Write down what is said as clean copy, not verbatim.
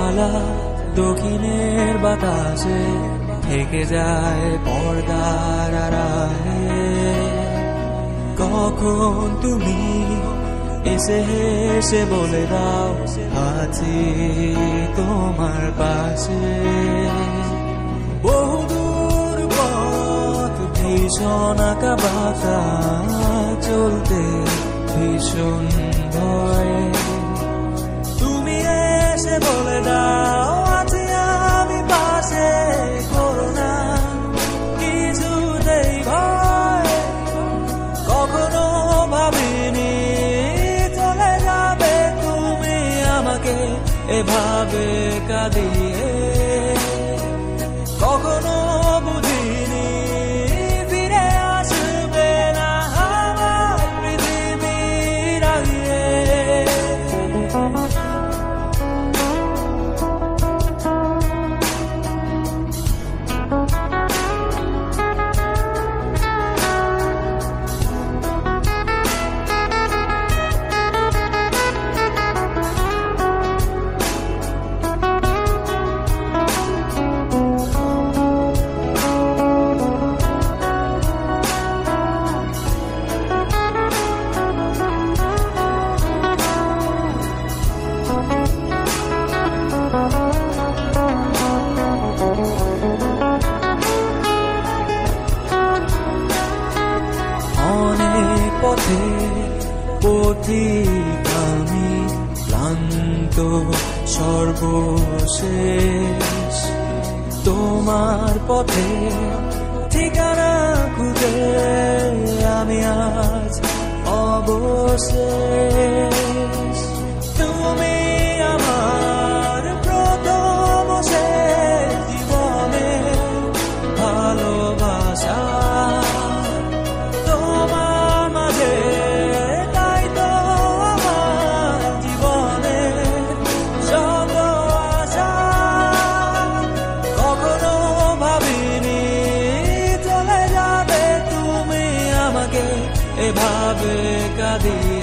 জ্বালা দক্ষিণের বাতাসে থেকে যায় পর্দার আড়ালে। কখন তুমি এসে হেসে বলে দাও আছি তোমার পাশে। বহুদূর পথ ভীষণ আঁকা বাঁকা, চলতে ভীষণ ভয়। তুমি এসে বলে দাও আছি আমি পাশে, করো না কিছুতেই ভয়। কখনো ভাবিনি চলে যাবে তুমি আমাকে এভাবে কাঁদিয়ে। কখনো বুঝিনি ফিরে আসবে না আমার পৃথিবীর আগে। পথে পথিক আমি ক্লান্ত সর্বশেষ, তোমার পথে ঠিকানা খুঁজে আমি আজ অবশেষ। তুমি আমার প্রথম শেষ জীবনে ভালোবাসা, এভাবে কাঁদিয়ে।